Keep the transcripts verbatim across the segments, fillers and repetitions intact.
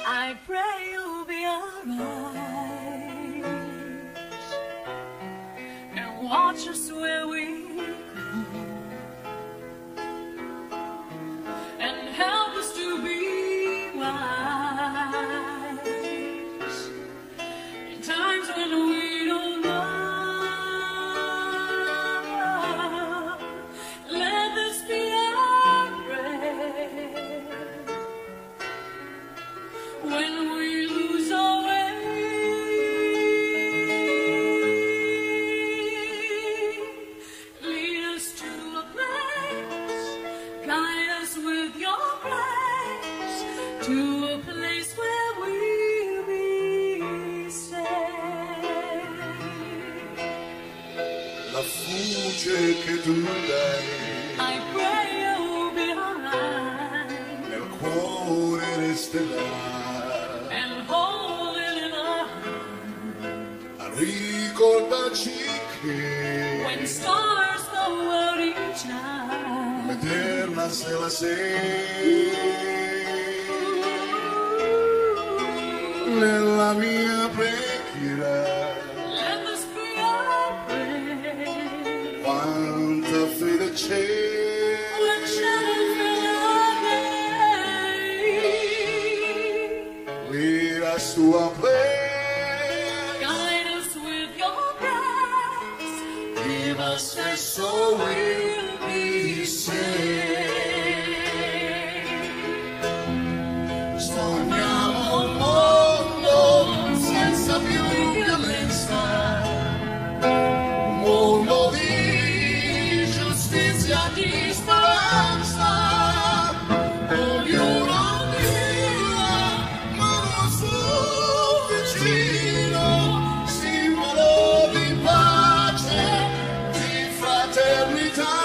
I pray you'll be alright and watch us where we go and help us to be wise in times when we don't know. Let this be our prayer when we lose our way. Lead us to a place, guide us with your grace, to a place where we'll be safe. La luce che tu dai, I pray you'll be alright, nel cuore resterà. Ricordaci che when stars go out each night, l'eterna se la sei nella mia preghiera. let this be our prayer Quanta fede c'è when shadows fill our day. lead us to a place, give us faith so we'll be saved. sogniamo un mondo senza più violenza, un mondo di giustizia, di speranza, ognuno dia mano sul vicino, simbolo di pace, di fraternità.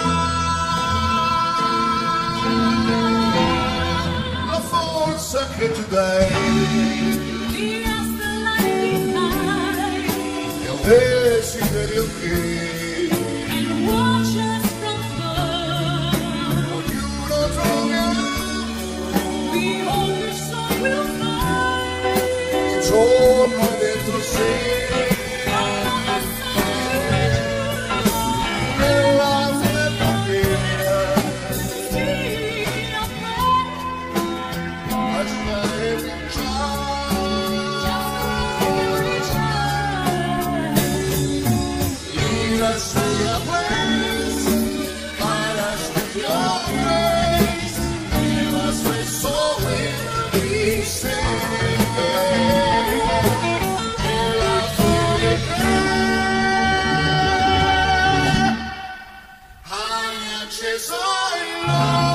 La forza che tu dai Lead us the light behind è un desiderio che and watch us from far. ognuno trova. We hope your soul will find. Il giorno è dentro sé, nella fredda pena, pagina e lead us to a place, guide us with your grace, give us faith so we'll be saved. Nella fede che hai acceso in noi.